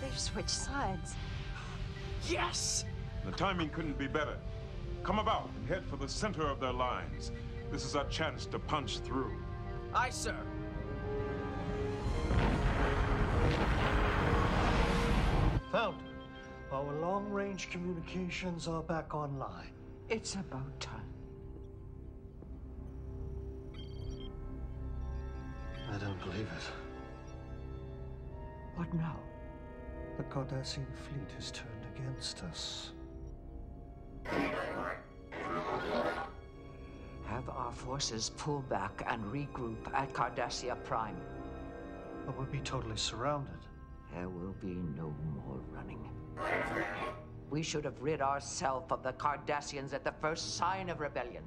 They've switched sides. Yes! The timing couldn't be better. Come about and head for the center of their lines. This is our chance to punch through. Aye, sir. Found it. Our long-range communications are back online. It's about time. I don't believe it. What now? The Cardassian fleet has turned against us. Have our forces pull back and regroup at Cardassia Prime. But we'll be totally surrounded. There will be no more running. We should have rid ourselves of the Cardassians at the first sign of rebellion.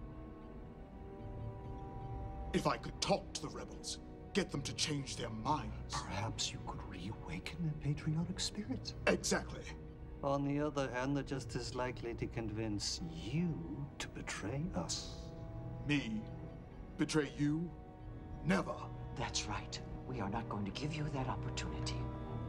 If I could talk to the rebels, get them to change their minds. Perhaps you could reawaken their patriotic spirit. Exactly. On the other hand, they're just as likely to convince you to betray us. Me? Betray you? Never. That's right. We are not going to give you that opportunity.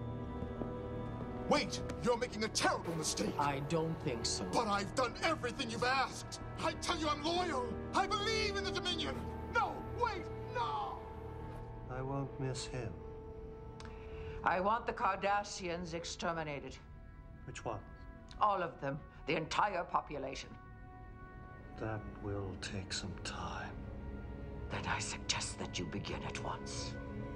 Wait! You're making a terrible mistake! I don't think so. But I've done everything you've asked! I tell you I'm loyal! I believe in the Dominion! No! Wait! No! I won't miss him. I want the Cardassians exterminated. Which one? All of them. The entire population. That will take some time. Then I suggest that you begin at once.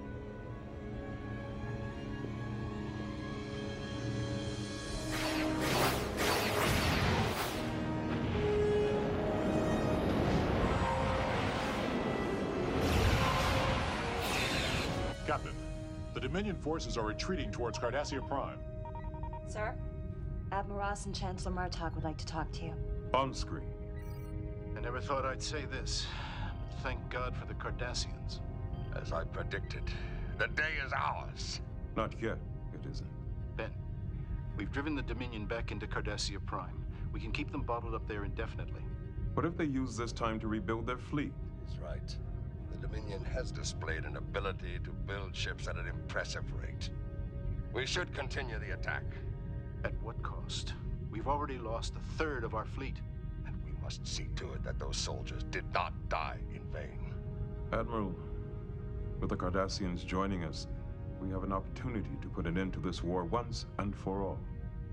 Captain, the Dominion forces are retreating towards Cardassia Prime. Sir, Admiral Ross and Chancellor Murtaugh would like to talk to you. On screen. I never thought I'd say this, but thank God for the Cardassians. As I predicted, the day is ours. Not yet, it isn't. Ben, we've driven the Dominion back into Cardassia Prime. We can keep them bottled up there indefinitely. What if they use this time to rebuild their fleet? He's right. The Dominion has displayed an ability to build ships at an impressive rate. We should continue the attack. At what cost? We've already lost a third of our fleet. And we must see to it that those soldiers did not die in vain. Admiral, with the Cardassians joining us, we have an opportunity to put an end to this war once and for all.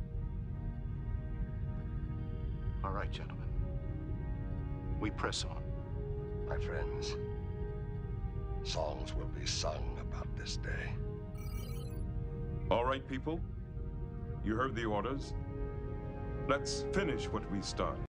All right, gentlemen. We press on. My friends, songs will be sung about this day. All right, people. You heard the orders. Let's finish what we started.